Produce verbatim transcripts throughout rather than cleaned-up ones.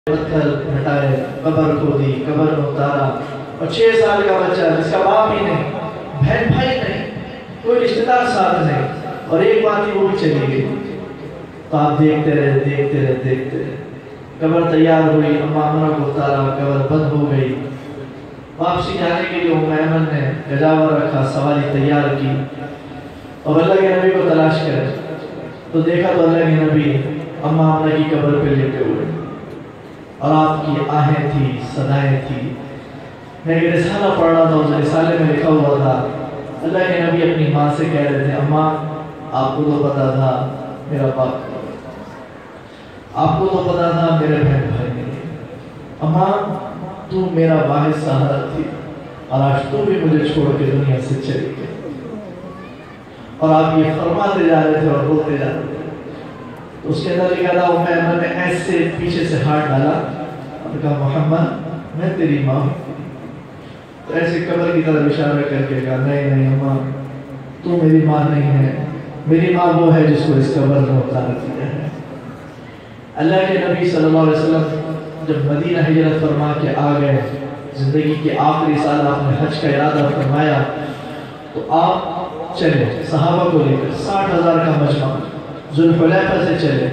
پتھر ہٹائے، قبر کو دی، قبر میں اتارا، اور چھ سال کا بچہ جس کا باپ ہی نہیں، بہن بھائی نہیں، کوئی رشتہ دار ساتھ نہیں، اور ایک بات ہی وہ بھی چلی گئی۔ تو آپ دیکھتے رہے دیکھتے رہے دیکھتے رہے قبر تیار ہوئی، اما آمنہ کو اتارا، قبر بند ہو گئی۔ واپسی جانے کے لیے ام ایمن نے گجاور رکھا، سواری تیار کی، اور اللہ کے نبی کو تلاش کرے تو دیکھا تو اللہ کے نبی اما آمنہ کی قبر پہ لیٹے ہوئے، اور آپ کی آہیں تھی، صدائیں تھی۔ میں ایک رسالہ پڑھ رہا تھا، اس رسالے میں لکھا ہوا تھا اللہ کے نبی اپنی ماں سے کہہ رہے تھے، اماں آپ کو تو پتا تھا میرا باپ، آپ کو تو پتا تھا میرے بہن بھائی نہیں، اماں تو میرا واحد سہارا تھی، اور آج تو بھی مجھے چھوڑ کے دنیا سے چلی گئی۔ اور آپ یہ فرماتے جا رہے تھے اور بولتے جا رہے تھے، تو اس کے اندر لکھا تھا ام ایمن نے ایسے پیچھے سے ہاتھ ڈالا اور کہا محمد میں تیری ماں ہوں۔ تو ایسے قبر کی طرف اشارہ کر کے کہا نہیں نہیں اماں تو میری ماں نہیں ہے، میری ماں وہ ہے جس کو اس قبر میں اتار دیا ہے۔ اللہ کے نبی صلی اللہ علیہ وسلم جب مدینہ ہجرت فرما کے آ گئے، زندگی کے آخری سال آپ نے حج کا ارادہ فرمایا، تو آپ چلے صحابہ کو لے کر ساٹھ ہزار کا مجمع ذوالحلیفہ سے چلے،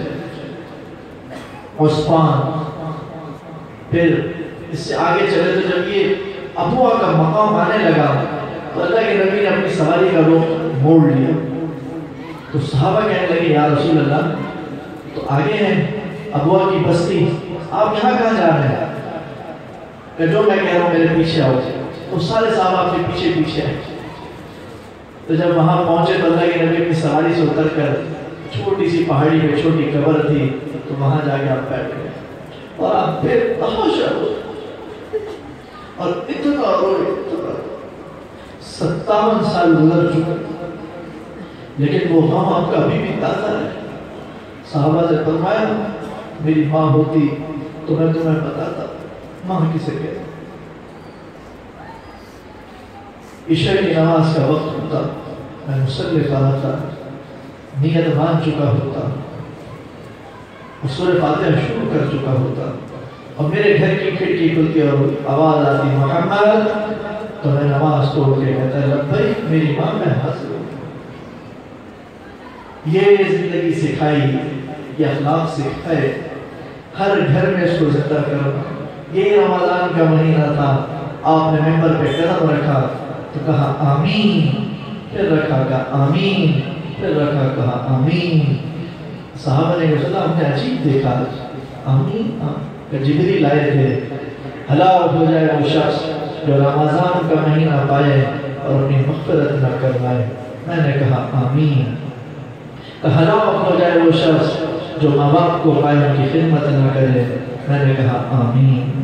عثمان، پھر اس سے آگے چلے تو جب یہ ابوا کا مقام آنے لگا تو اللہ کے نبی نے اپنی سواری کا رخ موڑ لیا۔ تو صحابہ کہنے لگے یا رسول اللہ تو آگے ہیں ابوا کی بستی، آپ یہاں کہاں جا رہے ہیں؟ کہ جو میں کہہ رہا ہوں میرے پیچھے آؤ۔ تو سارے صحابہ آپ کے پیچھے پیچھے ہیں۔ تو جب وہاں پہنچے تو اللہ کے نبی اپنی سواری سے اتر کر چھوٹی سی پہاڑی پہ چھوٹی قبر تھی، تو وہاں جا کے آپ بیٹھ گئے، اور آپ پھر تحاشا ہوئے اور اتنا روئے، اتنا ستاون سال گزر چکے، لیکن وہ غم آپ کا ابھی بھی تازہ ہے۔ صحابہ سے فرمایا میری ماں ہوتی تو میں تمہیں بتاتا ماں کسے کہتے۔ عشاء کی نماز کا وقت ہوتا، میں مصلی کھڑا تھا، نیت مان چکا ہوتا، سورہ فاتحہ شروع کر چکا ہوتا، اور میرے گھر کی کھڑکی کھلتی اور آواز آتی محمد، تو میں نماز توڑ کے کہتا لبیک میری ماں میں حاضر ہوں۔ یہ زندگی سکھائی، یہ اخلاق سکھائے، ہر گھر میں اس کو زندہ کرنا۔ یہ رمضان کا مہینہ تھا، آپ نے ممبر پہ قدم رکھا تو کہا آمین، پھر رکھا کہا آمین، پھر رکھا کہا آمین۔ صحابہ نے کہا ہم نے عجیب دیکھا، آمین کہ جبریل آئے تھے، ہلاک ہو جائے وہ شخص جو رمضان کا مہینہ پائے اور اپنی مغفرت نہ کروائے۔ میں نے کہا آمین کہ ہلاک ہو جائے وہ شخص جو ماں باپ کو پائے ان کی خدمت نہ کرے۔ میں نے کہا آمین۔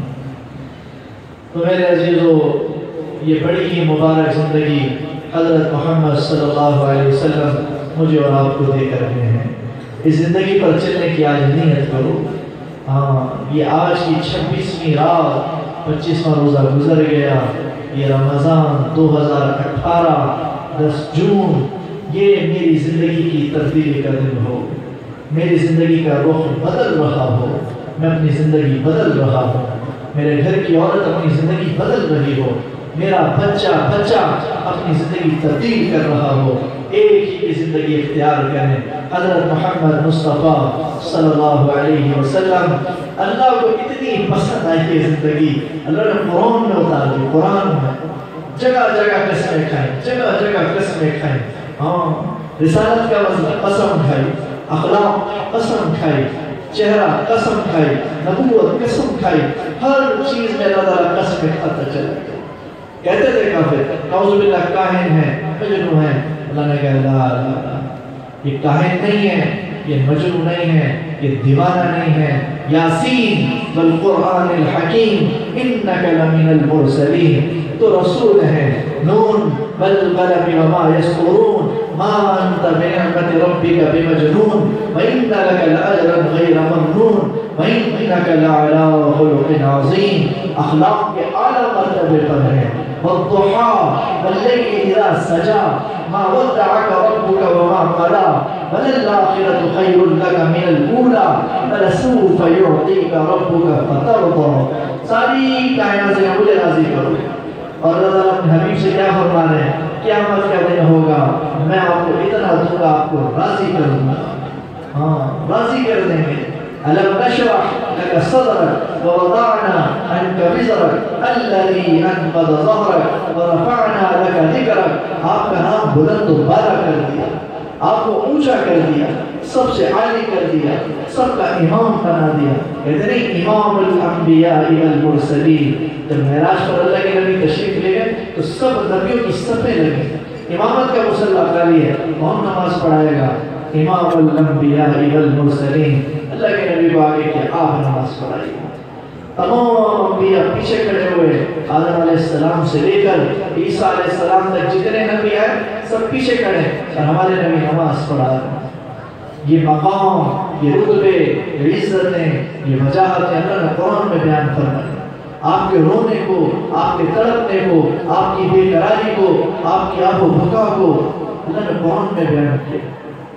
تو میرے عزیزو، یہ بڑی ہی مبارک زندگی حضرت محمد صلی اللہ علیہ وسلم مجھے اور آپ کو دے کر رہے ہیں۔ اس زندگی پر چلنے کی آج نیت کرو۔ ہاں، یہ آج کی چھبیسویں رات، پچیسواں روزہ گزر گیا، یہ رمضان دو ہزار اٹھارہ دس جون، یہ میری زندگی کی تبدیلی کا دن ہو، میری زندگی کا رخ بدل رہا ہو، میں اپنی زندگی بدل رہا ہوں، میرے گھر کی عورت اپنی زندگی بدل رہی ہو، میرا بچہ بچہ اپنی زندگی تبدیل کر رہا ہو۔ ایک ہی کی زندگی اختیار کریں، حضرت محمد مصطفیٰ صلی اللہ علیہ وسلم۔ اللہ کو اتنی پسند آئی یہ زندگی، اللہ نے قرآن میں اتار دی، قرآن میں جگہ جگہ قسمیں کھائیں، جگہ جگہ قسمیں کھائیں۔ ہاں، رسالت کا مطلب قسم کھائی، اخلاق قسم کھائی، چہرہ قسم کھائی، نبوت قسم کھائی، ہر چیز میں اللہ تعالیٰ قسم کھاتا چلا گیا۔ کہتے تھے کافر نعوذ باللہ کاہن ہے، مجنون ہے، اللہ نے کہا لا لا لا، یہ کاہن نہیں ہے، یہ مجنون نہیں ہے، یہ دیوانہ نہیں ہے۔ یاسین والقرآن الحکیم انک لمن المرسلین، تو رسول ہے۔ نون والقلم وما یسطرون ما انت بنعمت ربک بمجنون وان لک لاجرا غیر ممنون وانک لعلی خلق عظیم۔ اخلاق کے اعلیٰ مرتبے پر ہے، والضحى والليل إذا سجى ما ودعك ربك وما قلى وللآخرة خير لك من الأولى ولسوف يعطيك ربك فترضى. ساری کائنات سے مجھے راضی کرو. اور اللہ تعالیٰ اپنے حبیب سے کیا فرما رہے ہیں؟ قیامت کا دن ہوگا میں آپ کو اتنا دوں گا آپ کو راضی کر دوں گا. ہاں راضی کر دیں گے. ألم نشرح لك صدرك ووضعنا عنك وزرك الذي أنقض ظهرك ورفعنا لك ذكرك. آپ کا نام بلند و بالا کر دیا, آپ کو اونچا کر دیا, سب سے عالی کر دیا, سب کا امام بنا دیا. اتنے امام الانبیاء والمرسلین. جب معراج پر اللہ کے نبی تشریف لے گئے تو سب نبیوں کی صفیں لگی. امامت کا مصلی خالی ہے, کون نماز پڑھائے گا؟ امام الانبیاء والمرسلین. اللہ کے نبی کو آگے کیا آپ نماز پڑھائی. تمام انبیاء پیچھے کھڑے ہوئے, آدم علیہ السلام سے لے کر عیسیٰ علیہ السلام تک جتنے نبی آئے سب پیچھے کھڑے اور ہمارے نبی نماز پڑھا رہے. یہ مقام, یہ رتبے, یہ عزتیں, یہ وجاہتیں اللہ نے قرآن میں بیان فرمائی. آپ کے رونے کو, آپ کے تڑپنے کو, آپ کی بے قراری کو, آپ کی آب و بھکا کو اللہ نے قرآن میں بیان کیا.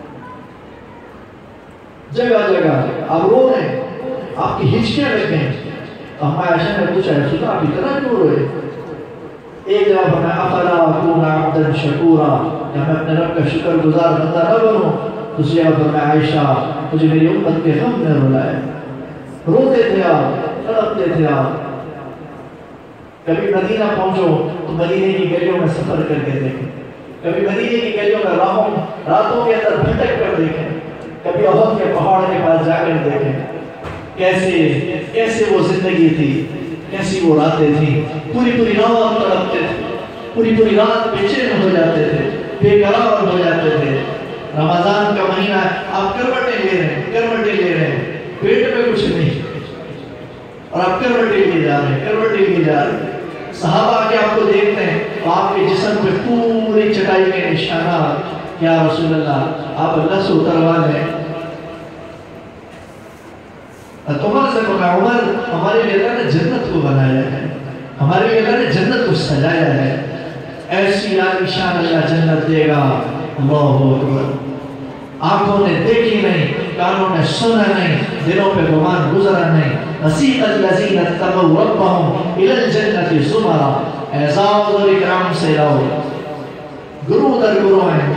جگہ جگہ آپ رو رہے ہیں, آپ کی ہچکیاں لگ گئیں. تو ہمارے عائشہ نے پوچھا ہے سنا آپ اتنا کیوں روئے؟ ایک جواب ہمیں افلا اکون عبدا شکورا, کہ میں اپنے رب کا شکر گزار بندہ نہ بنوں. دوسری جواب ہمیں عائشہ مجھے میری امت کے غم نے رلایا. روتے تھے آپ, تڑپتے تھے آپ. کبھی مدینہ پہنچو تو مدینے کی گلیوں میں سفر کر کے دیکھیں, کبھی مدینے کی گلیوں میں راہوں راتوں کے اندر بھٹک کر دیکھیں, کبھی احد کے پہاڑ کے پاس جا کر دیکھیں کیسے کیسے وہ زندگی تھی, کیسی وہ راتیں تھیں. پوری پوری رات تڑپتے تھے, پوری پوری رات بے چین ہو جاتے تھے, بے قرار ہو جاتے تھے. رمضان کا مہینہ آپ کروٹیں لے رہے ہیں, کروٹیں لے رہے ہیں, پیٹ میں کچھ نہیں اور آپ کروٹیں لے جا رہے ہیں, کروٹیں لے جا رہے ہیں. صحابہ کے آپ کو دیکھتے ہیں تو آپ کے جسم پہ پوری چٹائی کے نشانات. یا رسول اللہ آپ اللہ سے اتروا لیں. عمر سے کہا عمر ہمارے لیے اللہ نے جنت کو بنایا ہے, ہمارے لیے اللہ نے جنت کو سجایا ہے. ایسی عالیشان اللہ جنت دے گا. اللہ اکبر. آنکھوں نے دیکھی نہیں, کانوں نے سنا نہیں, دلوں پہ گمان گزرا نہیں. وسیق الذین اتقوا ربهم الی الجنت زمرا. اعزاز اور اکرام سے لاؤ, گروہ در گروہ ہیں.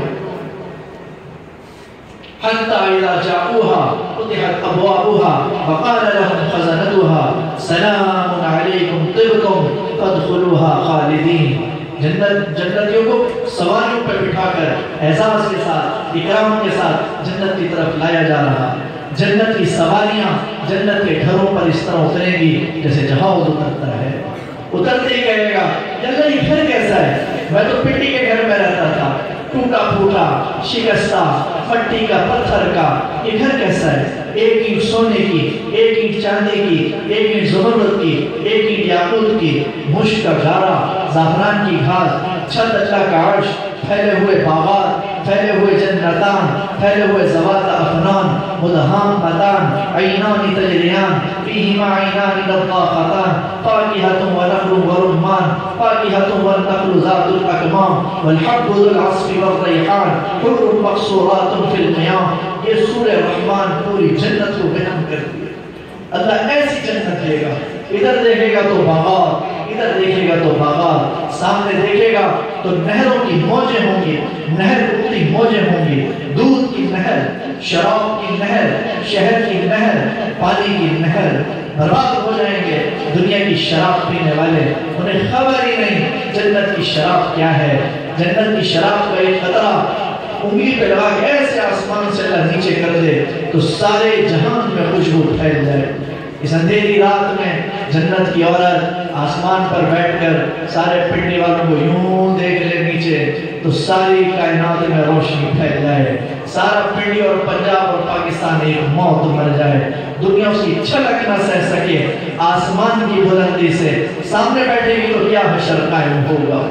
حتى إذا جاءوها فتحت أبوابها وقال لهم خزنتها سلام عليكم طبتم فادخلوها خالدين. جنت جنتیوں کو سواریوں پر بٹھا کر اعزاز کے ساتھ, اکرام کے ساتھ جنت کی طرف لایا جا رہا. جنت کی سواریاں جنت کے گھروں پر اس طرح اتریں گی جیسے جہاز اترتا ہے. اترتے ہی کہے گا اللہ یہ گھر کیسا ہے؟ میں تو پٹی کے گھر میں رہتا تھا, ٹوٹا پھوٹا, شکستہ, مٹی کا, پتھر کا. یہ گھر کیسا ہے؟ ایک اینٹ سونے کی, ایک اینٹ چاندی کی, ایک اینٹ زمرد کی, ایک اینٹ یاقوت کی, مشک کا گارا, زعفران کی گھاس, چھت اللہ کا عرش, پھیلے ہوئے باغات, پھیلے ہوئے جنتان, پھیلے ہوئے زوات افنان, مدہامتان, عینان تجریان, فیہما عینان نضاختان, فاکہۃ ونخل ورمان, فاکہۃ والنخل ذات الاکمام, والحب ذو العصف والریحان, حر مقصورات فی القیام. یہ سورہ رحمان پوری جنت کو بیان کرتی ہے. اللہ ایسی جنت دے گا, ادھر دیکھے گا تو باغات, ادھر دیکھے گا تو باغات, سامنے دیکھے گا تو نہروں کی موجیں ہوں گی, نہر اٹھتی موجیں ہوں گی, دودھ کی نہر, شراب کی نہر, شہد کی نہر, پانی کی نہر. برباد ہو جائیں گے دنیا کی شراب پینے والے, انہیں خبر ہی نہیں جنت کی شراب کیا ہے. جنت کی شراب کا ایک قطرہ انگلی پہ لگا کے ایسے آسمان سے اللہ نیچے کر دے تو سارے جہان میں خوشبو پھیل جائے. اس اندھیری رات میں جنت کی عورت آسمان پر بیٹھ کر سارے پنڈی والوں کو یوں دیکھ لے نیچے تو ساری کائنات میں روشنی پھیل جائے. سارا پنڈی اور پنجاب اور پاکستان ایک موت مر جائے. دنیا اس کی چھلک نہ سہ سکے. آسمان کی بلندی سے سامنے بیٹھے گی تو کیا حشر قائم ہوگا.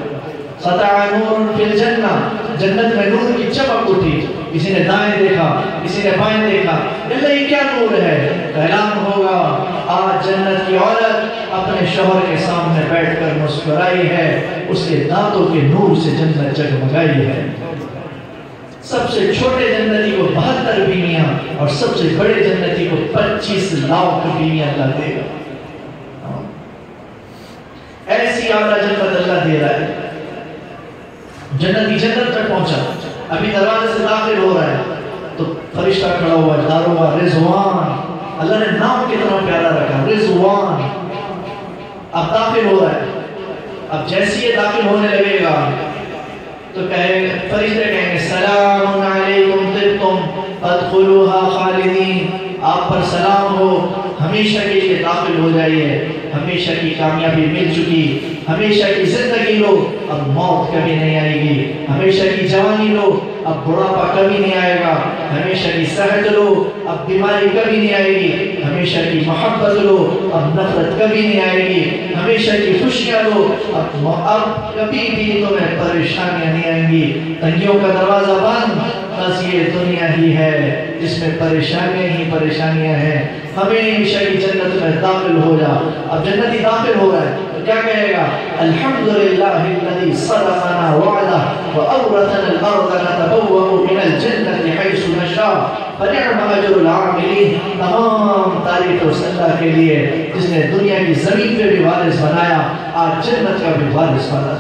سطع نور فی الجنہ, جنت میں نور کی چمک اٹھی. کسی نے دائیں دیکھا, کسی نے بائیں دیکھا, اللہ یہ کیا نور ہے؟ اعلان ہوگا آج جنت کی عورت اپنے شوہر کے سامنے بیٹھ کر مسکرائی ہے، اس کے دانتوں کے نور سے جنت جگمگائی ہے۔ سب سے چھوٹے جنتی کو بہتر بیویاں اور سب سے بڑے جنتی کو پچیس لاکھ بیویاں اللہ دے گا۔ ایسی اعلیٰ جنت اللہ دے رہا ہے۔ جنتی جنت تک پہنچا، ابھی دروازے سے داخل ہو رہا ہے تو فرشتہ کھڑا ہوا، داروغہ رضوان، اللہ نے نام کتنا پیارا رکھا، رضوان۔ اب داخل ہو رہا ہے، اب جیسے یہ داخل ہونے لگے گا تو کہے فرشتے کہیں گے سلام علیکم طبتم ادخلوها خالدین، آپ پر سلام ہو، ہمیشہ کے لیے داخل ہو جائیے، ہمیشہ کی کامیابی مل چکی، ہمیشہ کی زندگی لو، اب موت کبھی نہیں آئے گی، ہمیشہ کی جوانی لو، اب بڑھاپا کبھی نہیں آئے گا، ہمیشہ کی صحت لو، اب بیماری کبھی نہیں آئے گی، ہمیشہ کی محبت لو، اب نفرت کبھی نہیں آئے گی، ہمیشہ کی خوشیاں لو، اب اب کبھی بھی تمہیں پریشانیاں نہیں آئیں گی۔ تنگیوں کا دروازہ بند، بس یہ دنیا ہی ہے جس میں پریشانیاں ہی پریشانیاں ہیں، ہمیشہ کی جنت میں داخل ہو جا۔ اب جنتی داخل ہو رہا ہے تو کیا کہے گا؟ الحمدللہ الذی صدقنا وعدہ وأورثنا الأرض نتبوأ من الجنة حيث نشاء فنعم أجر العاملين۔ تمام تعریف اس اللہ کے لیے جس نے دنیا کی زمین پہ بھی وارث بنایا، آج جنت کا بھی وارث بنا۔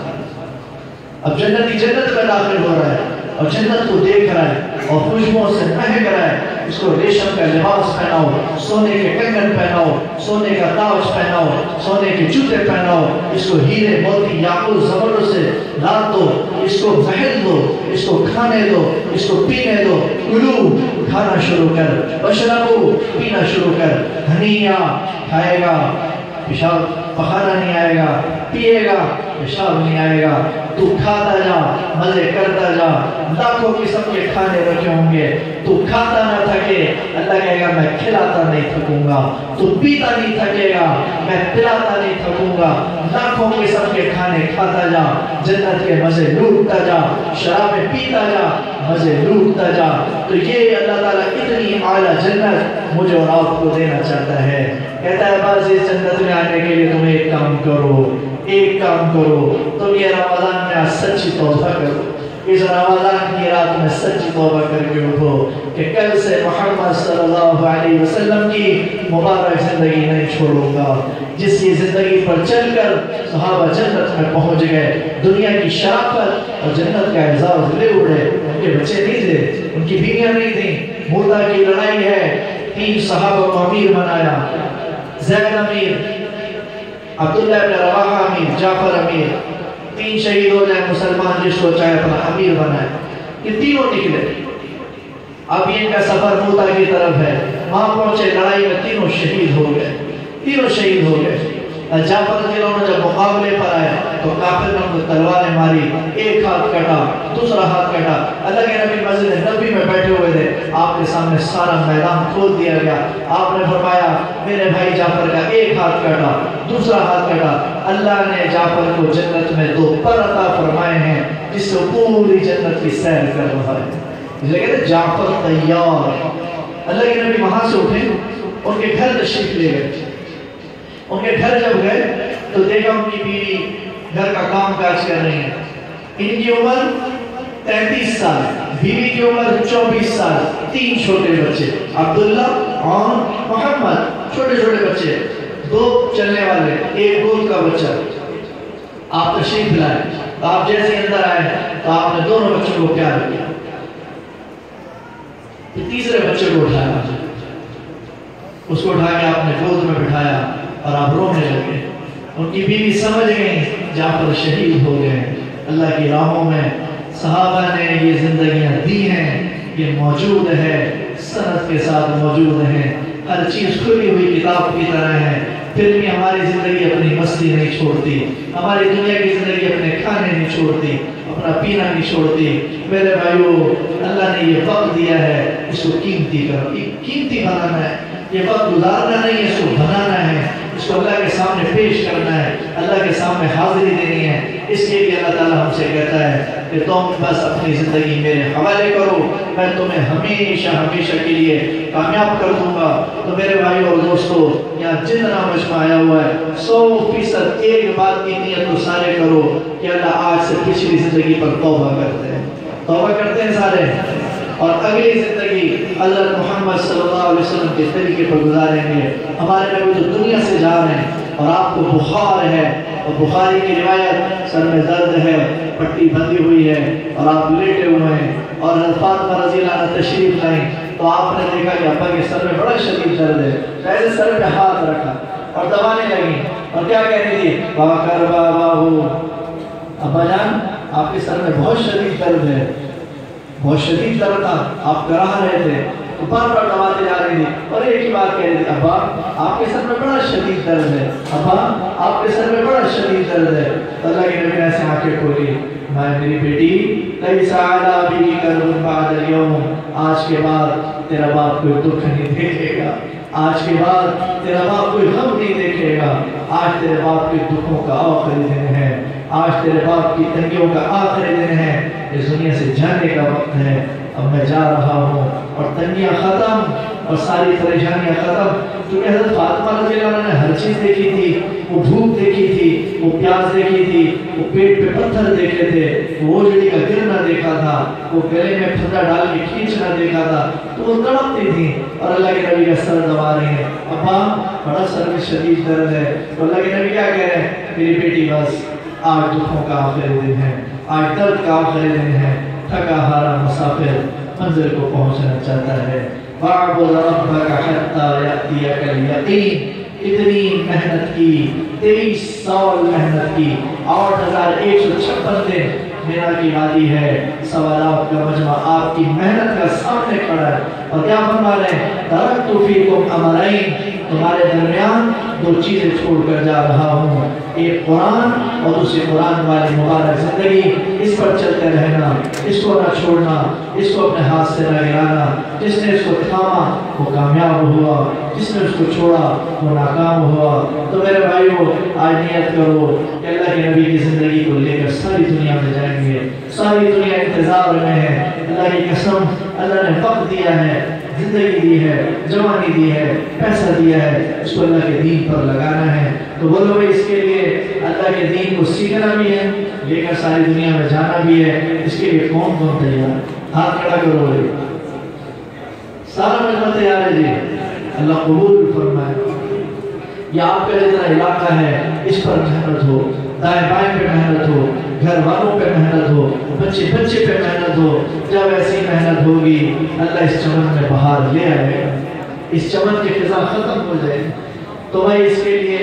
اب جنتی جنت میں داخل ہو رہا ہے اور جنت کو دیکھ رہا ہے اور خوشبوؤں سے مہک رہا ہے، اس کو ریشم کا لباس پہناؤ، سونے کے کنگن پہناؤ، سونے کا تاج پہناؤ، سونے کے جوتے پہناؤ، اس کو ہیرے موتی یاقوت زمرد سے لاد دو، اس کو محل دو، اس کو کھانے دو، اس کو پینے دو، کلو کھانا شروع کر، وشربو پینا شروع کر، ہنیا کھائے گا، پیشاب پخانا نہیں آئے گا، پیے گا پیشاب نہیں آئے گا، تو کھاتا جا مزے کرتا جا، لاکھوں قسم کے کھانے رکھے ہوں گے، تو کھاتا نہ تھکے، اللہ کہے گا میں کھلاتا نہیں تھکوں گا، تو پیتا نہیں تھکے گا میں پلاتا نہیں تھکوں گا، لاکھوں قسم کے کھانے کھاتا جا، جنت کے مزے لوٹتا جا، شرابیں پیتا جا، مزے لوٹتا جا۔ تو یہ اللہ تعالیٰ اتنی اعلیٰ جنت مجھے اور آپ کو دینا چاہتا ہے۔ کہتا ہے بس اس جنت میں آنے کے لیے تم ایک کام کرو، ایک کام کرو، تم یہ رمضان میں سچی توبہ کرو، اس رمضان کی رات میں سچی توبہ کر کے اٹھو کہ کل سے محمد صلی اللہ علیہ وسلم کی مبارک زندگی نہیں چھوڑوں گا، جس کی زندگی پر چل کر صحابہ جنت میں پہنچ گئے، دنیا کی شرافت اور جنت کا اعزاز لے اڑے۔ ان کے بچے نہیں تھے، ان کی بیویاں نہیں تھیں، موتا کی لڑائی ہے، تین صحابہ کو امیر بنایا، زید امیر، عبداللہ ابن رواحہ امیر، جعفر امیر، تین شہید ہو جائے مسلمان جس کو چاہے اپنا امیر بنائے، یہ تینوں نکلے۔ اب ان کا سفر موتا کی طرف ہے، وہاں پہنچے، لڑائی میں تینوں شہید ہو گئے، تینوں شہید ہو گئے۔ جعفر رضی اللہ عنہ جب مقابلے پر آئے تو کافر نے ان کو تلواریں ماری، ایک ہاتھ کٹا، دوسرا ہاتھ کٹا۔ اللہ کے نبی مسجد نبی میں بیٹھے ہوئے تھے، آپ کے سامنے سارا میدان کھول دیا گیا، آپ نے فرمایا میرے بھائی جعفر کا ایک ہاتھ کٹا، دوسرا ہاتھ کٹا۔ اللہ نے جعفر کو جنت میں دو پر عطا فرمائے ہیں جس سے پوری جنت کی سیر کر رہا ہے، اس لیے کہتے ہیں جعفر تیار۔ اللہ کے نبی وہاں سے اٹھے، ان کے گھر تشریف لے گئے، ان کے گھر جب گئے تو دیکھا ان کی بیوی گھر کا کام کاج کر رہی ہیں، ان کی عمر تینتیس سال، بیوی کی عمر چوبیس سال، تین چھوٹے بچے، عبداللہ اور محمد، چھوٹے چھوٹے بچے، دو چلنے والے، ایک گود کا بچہ۔ آپ تشریف لائے، آپ جیسے اندر آئے تو آپ نے دونوں بچوں کو پیار کیا، تیسرے بچے کو اٹھایا، اس کو اٹھا کے آپ نے گود میں بٹھایا اور آپ رونے لگے۔ ان کی بیوی سمجھ گئی جعفر شہید ہو گئے۔ اللہ کی راہوں میں صحابہ نے یہ زندگیاں دی ہیں، یہ موجود ہے، سند کے ساتھ موجود ہیں، ہر چیز کھلی ہوئی کتاب کی طرح ہے، پھر بھی ہماری زندگی اپنی مستی نہیں چھوڑتی، ہماری دنیا کی زندگی اپنے کھانے نہیں چھوڑتی، اپنا پینا نہیں چھوڑتی۔ میرے بھائیو، اللہ نے یہ وقت دیا ہے، اس کو قیمتی کرو، قیمتی بنانا ہے، یہ وقت گزارنا نہیں ہے، اس کو بنانا ہے، اس کو اللہ کے سامنے پیش کرنا ہے، اللہ کے سامنے حاضری دینی ہے۔ اس کے لیے اللہ تعالیٰ ہم سے کہتا ہے کہ تم بس اپنی زندگی میرے حوالے کرو، میں تمہیں ہمیشہ ہمیشہ کے لیے کامیاب کر دوں گا۔ تو میرے بھائی اور دوستو، یہاں جتنا مجمع آیا ہوا ہے، سو فیصد ایک بات کی نیت تو سارے کرو کہ اللہ آج سے پچھلی زندگی پر توبہ کرتے ہیں، توبہ کرتے ہیں سارے، اور اگلی زندگی اللہ محمد صلی اللہ علیہ وسلم کے طریقے پر گزاریں گے۔ ہمارے نبی تو دنیا سے جا رہے ہیں اور آپ کو بخار ہے، اور بخاری کی روایت، سر میں درد ہے، پٹی بندھی ہوئی ہے اور آپ لیٹے ہوئے ہیں، اور حضرت فاطمہ رضی اللہ عنہ تشریف لائیں تو آپ نے دیکھا کہ ابا کے سر میں بڑا شدید درد ہے، ایسے سر پہ ہاتھ رکھا اور دبانے لگی، اور کیا کہنی تھی؟ باکر بابا ہو، ابا جان آپ کے سر میں بہت شدید درد ہے، بہت شدید درد تھا، آپ کرا رہے تھے، تو بار بار دباتے جا رہی تھی، اور ایک ہی بات کہہ رہی تھی، ابا آپ کے سر میں بڑا شدید درد ہے، ابا آپ کے سر میں بڑا شدید درد ہے۔ اللہ کے نبی نے ایسے آنکھیں کھولی، میں میری بیٹی لیس علی ابی کرب بعد اليوم، آج کے بعد تیرا باپ کوئی دکھ نہیں دیکھے گا، آج کے بعد تیرا باپ کوئی غم نہیں دیکھے گا، آج تیرے باپ کے دکھوں کا آخری دن ہے، آج تیرے باپ کی تنگیوں کا آخری دن ہے، اس دنیا سے جانے کا وقت ہے، اب میں جا رہا ہوں، اور تنگیاں ختم اور ساری پریشانیاں ختم۔ کیونکہ حضرت فاطمہ رضی اللہ عنہ نے ہر چیز دیکھی تھی، وہ بھوک دیکھی تھی، وہ پیاس دیکھی تھی، وہ پیٹ پہ پتھر دیکھے تھے، وہ اوجڑی کا گرنا دیکھا تھا، وہ گلے میں پھندا ڈال کے کھینچنا دیکھا تھا، تو وہ تڑپتی تھی، اور اللہ کے نبی کا سر دبا رہی ہیں، ابا بڑا سر میں شدید درد ہے، تو اللہ کے نبی کیا کہہ رہے ہیں؟ میری بیٹی بس آج دکھوں کا آخری دن ہے، آج درد کا آخری دن ہے، تھکا ہارا مسافر منزل کو پہنچنا چاہتا ہے، وَاعْبُدْ رَبَّكَ حَتَّى يَأْتِيَكَ الْيَقِينُ، اتنی محنت کی، تیئیس سال محنت کی، آٹھ ہزار ایک سو چھپن دن مینا کی وادی ہے، سوالات کا مجمع آپ کی محنت کا سامنے کھڑا ہے، اور کیا فرما رہے ہیں؟ تَرَكْتُ فِيكُمْ أَمْرَيْنِ، تمہارے درمیان دو چیزیں چھوڑ کر جا رہا ہوں، ایک قرآن اور دوسری قرآن والی مبارک زندگی، اس پر چلتے رہنا، اس کو نہ چھوڑنا، اس کو اپنے ہاتھ سے نہ گرانا، جس نے اس کو تھاما وہ کامیاب ہوا، جس نے اس کو چھوڑا وہ ناکام ہوا۔ تو میرے بھائیو، آج نیت کرو کہ اللہ کے نبی کی زندگی کو لے کر ساری دنیا میں جائیں گے، ساری دنیا انتظار میں ہے، اللہ کی قسم، اللہ نے وقت دیا ہے، زندگی دی ہے، جوانی دی ہے، پیسہ دیا ہے، اس کو اللہ کے دین پر لگانا ہے، تو بولو بھائی اس کے لیے اللہ کے دین کو سیکھنا بھی ہے، لے کر ساری دنیا میں جانا بھی ہے، اس کے لیے کون کون تیار ہے؟ ہاتھ کھڑا کرو بھائی، سارا مجمع تیار ہے جی، اللہ قبول فرمائے۔ یہ آپ کا جتنا علاقہ ہے اس پر محنت ہو، دائیں بائیں پہ محنت ہو، گھر والوں پہ محنت ہو، بچے بچے پہ محنت ہو، جب ایسی محنت ہوگی اللہ اس چمن میں بہار لے آئے گا، اس چمن کی فضا ختم ہو جائے گی۔ تو بھائی اس کے لیے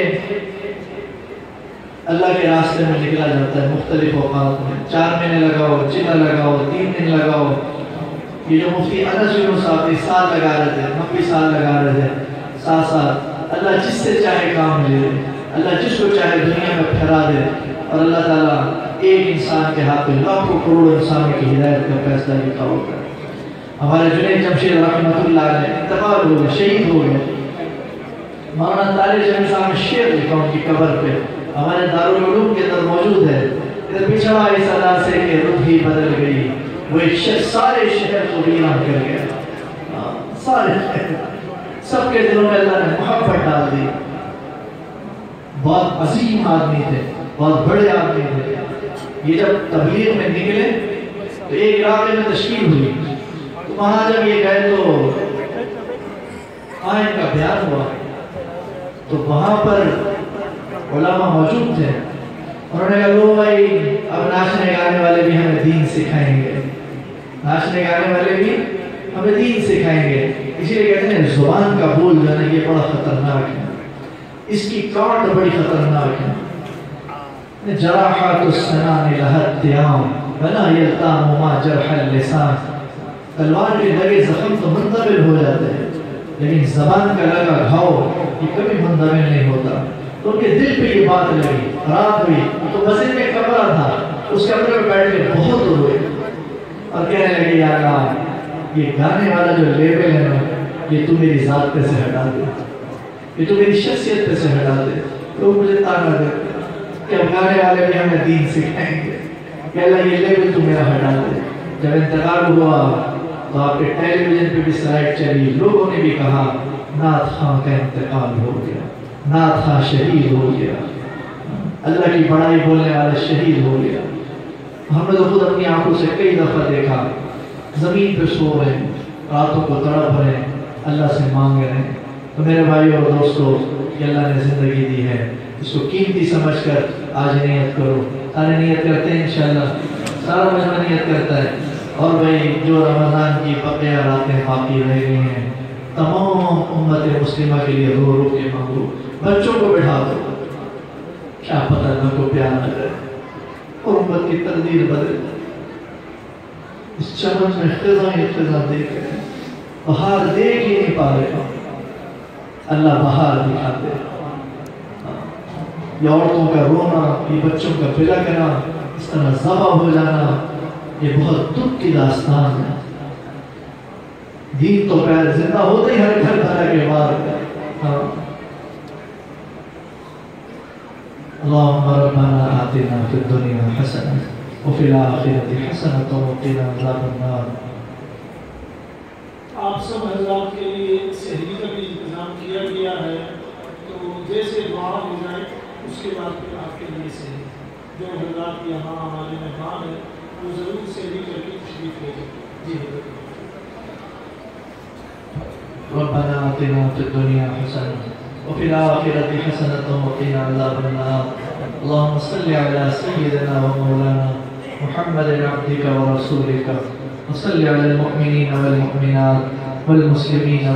اللہ کے راستے میں نکلا جاتا ہے مختلف اوقات میں، چار مہینے لگاؤ، چھ لگاؤ، تین دن لگاؤ، یہ جو مفتی انس یونس صاحب سال لگا رہے تھے، ہم بھی سال لگا رہے تھے، ساتھ ساتھ اللہ جس سے چاہے کام لے، اللہ جس کو چاہے دنیا میں پھیلا دے، اور اللہ تعالیٰ ایک انسان کے ہاتھ میں لاکھوں کروڑ انسانوں کی ہدایت کا فیصلہ لکھا ہوتا ہے۔ ہمارے جنید جمشید رحمۃ اللہ علیہ انتقال ہو گئے، شہید ہو گئے، مولانا طارق جمیل صاحب نے شعر لکھا ان کی قبر پہ، ہمارے دارالعلوم کے اندر موجود ہے، ادھر پچھڑا اس ادا سے کہ رخ ہی بدل گئی، وہ ایک شخص سارے شہر کو ویران کر گیا، سارے سب کے دلوں میں اللہ نے محبت ڈال دی۔ بہت عظیم آدمی تھے، بہت بڑے آدمی تھے، یہ جب تبلیغ میں نکلے تو ایک علاقے میں تشکیل ہوئی، تو وہاں جب یہ گئے تو آئین کا بیان ہوا، تو وہاں پر علماء موجود تھے، انہوں نے کہا لو بھائی اب ناچنے گانے والے بھی ہمیں دین سکھائیں گے، ناچنے گانے والے بھی ہمیں دین سکھائیں گے، اسی لیے کہتے ہیں زبان کا بول جو ہے نا یہ بڑا خطرناک ہے، اس کی کاٹ بڑی خطرناک ہے۔ جراحات السنان لہت تیام بنا یلتام ما جرح اللسان، تلوار کے لگے زخم تو منتقل ہو جاتے ہیں، لیکن زبان کا لگا گھاؤ یہ کبھی منتقل نہیں ہوتا۔ تو ان کے دل پہ یہ بات لگی، رات ہوئی تو مسجد میں کمرہ تھا، اس کمرے میں بیٹھ کے بہت روئے اور کہنے لگے یا اللہ یہ گانے والا جو لیبل ہے نا یہ تو میری ذات پہ سے ہٹا دے، یہ تو میری شخصیت پہ سے ہٹا دے، لوگ مجھے تانا دیتے کہ اب گانے والے بھی ہمیں دین سکھائیں گے، کہ اللہ یہ لیبل تو میرا ہٹا دے۔ جب انتقال ہوا تو آپ کے ٹیلی ویژن پہ بھی سلائیڈ چلی، لوگوں نے بھی کہا نعت خواں کا انتقال ہو گیا، نعت خواں شہید ہو گیا، اللہ کی بڑائی بولنے والا شہید ہو گیا۔ ہم نے تو خود اپنی آنکھوں سے کئی دفعہ دیکھا، زمین پہ سو رہے ہیں، راتوں کو تڑپ رہے ہیں، اللہ سے مانگ رہے ہیں۔ تو میرے بھائی اور دوستو، کہ اللہ نے زندگی دی ہے، اس کو قیمتی سمجھ کر آج نیت کرو۔ سارے نیت کرتے ہیں انشاءاللہ، سارا مجمع نیت کرتا ہے۔ اور بھائی جو رمضان کی بقیہ راتیں باقی رہ گئی ہیں، تمام امت مسلمہ کے لیے رو رو کے مانگو، بچوں کو بٹھا دو، کیا پتہ اللہ کو پیار نہ کرے اور امت کی تقدیر بدل۔ اس چمن میں خزاں خزاں دیکھ رہے ہیں، بہار دیکھ ہی نہیں پا رہے، اللہ بہار دکھا دے۔ یہ عورتوں کا رونا، یہ بچوں کا بلکنا، اس طرح ذبح ہو جانا، یہ بہت دکھ کی داستان ہے۔ دین تو پیر زندہ ہوتے ہی ہر گھر بھرا کے بعد اللہم ربنا آتنا فی الدنیا حسنہ وفی الآخرۃ حسنۃ وقنا عذاب النار۔ آپ سب حضرات کے لیے سحری کا بھی انتظام کیا گیا ہے، تو جیسے دعا ہو جائے اس کے بعد پھر آپ کے لیے سحری، جو حضرات یہاں ہمارے مہمان ہیں وہ ضرور سحری کر کے تشریف لے جائیں۔ جی حضرت۔ ربنا آتنا فی الدنیا حسنہ وفی الآخرۃ حسنۃ وقنا عذاب النار۔ اللهم صل على سيدنا ومولانا محمد عبدك ورسولك وصل على المؤمنين والمؤمنات والمسلمين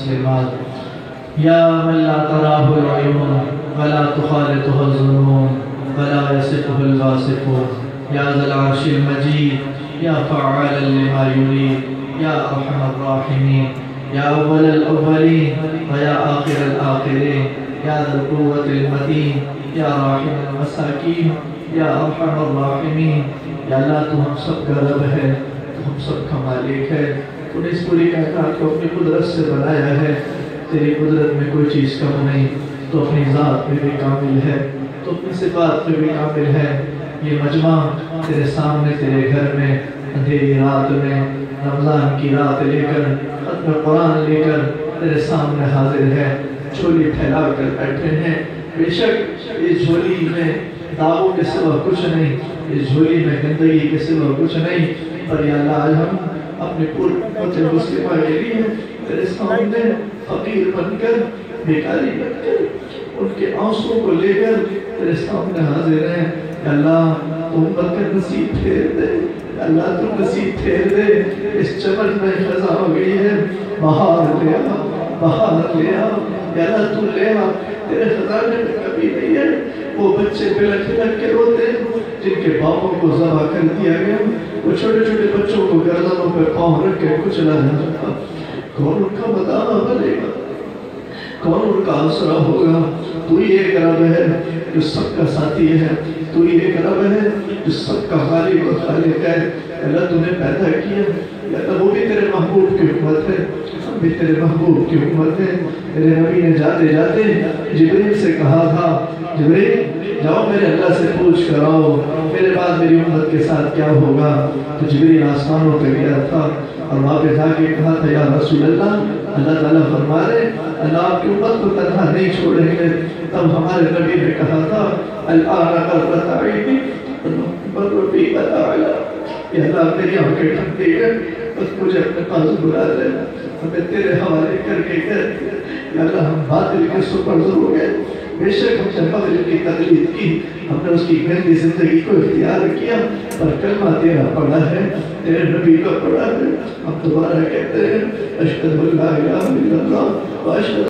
والمسلمات يا من لا تراه العيون ولا تخالطه الظنون ولا يصفه الواصفون يا ذا العرش المجيد يا فعالا لما يريد يا أرحم الراحمين يا أول الأولين ويا آخر الآخرين يا ذا القوة المتين يا راحم المساکین یا ارحم الراحمین۔ یا اللہ تو ہم سب کا رب ہے، تو ہم سب کا مالک ہے، تو نے اس پوری کائنات کو اپنی قدرت سے بنایا ہے، تیری قدرت میں کوئی چیز کم نہیں، تو اپنی ذات میں بھی کامل ہے، تو اپنی صفات میں بھی کامل ہے۔ یہ مجمع تیرے سامنے تیرے گھر میں اندھیری رات میں رمضان کی رات لے کر ختم قرآن لے کر تیرے سامنے حاضر ہے، جھولی پھیلا کر بیٹھے ہیں۔ بے شک اس جھولی میں داغوں کے سوا کچھ نہیں، اس جھولی میں گندگی کے سوا کچھ نہیں، پر یا اللہ آج ہم اپنے پوری امت مسلمہ کے لیے تیرے سامنے فقیر بن کر، بیکاری بن کر، ان کے آنسوں کو لے کر تیرے سامنے حاضر ہیں۔ یا اللہ تو امت کا نصیب پھیر دے، یا اللہ تو نصیب پھیر دے۔ اس چمن میں خزاں ہو گئی ہے، بہار لے آ، بہار لے آ، یا اللہ تو لے آ، تیرے خزانے میں کبھی نہیں ہے۔ وہ بچے بلک بلک کے روتے ہیں جن کے باپوں کو ذبح کر دیا گیا، وہ چھوٹے چھوٹے بچوں کو گردنوں پہ پاؤں رکھ کے کچلا جاتا، کون ان کا مداح بنے گا، کون ان کا آسرا ہوگا؟ تو ہی ایک رب ہے جو سب کا ساتھی ہے، تو ہی ایک رب ہے جو سب کا خالق و خالق ہے۔ اللہ تو نے پیدا کیا، یا اللہ وہ بھی تیرے محبوب کی امت ہے، ہم بھی تیرے محبوب کی امت ہے۔ میرے نبی نے جاتے جاتے جبریل سے کہا تھا، جبریل جاؤ میرے اللہ سے پوچھ کر آؤ میرے بعد میری امت کے ساتھ کیا ہوگا۔ تو جبریل آسمانوں پہ گیا تھا اور وہاں پہ جا کے کہا تھا، یا رسول اللہ، اللہ تعالیٰ فرما رہے اللہ آپ کی امت کو تنہا نہیں چھوڑیں گے۔ تب ہمارے نبی نے کہا تھا، الآن قرۃ عینی والمحبت فی الاعلی، کہ اللہ میری آنکھیں ٹھنڈی ہے، بس مجھے اپنے پاس بلا لے، ہمیں تیرے حوالے کر کے کہہ دیا۔ یا اللہ ہم باطل کے سپرد ہو گئے، بے شک ہم نے باطل کی تقلید کی، ہم نے اس کی گندی زندگی کو اختیار کیا، پر کلمہ تیرا پڑھا ہے، تیرے نبی کا پڑھا ہے۔ ہم دوبارہ کہتے ہیں، اشہد ان لا الہ الا اللہ و اشہد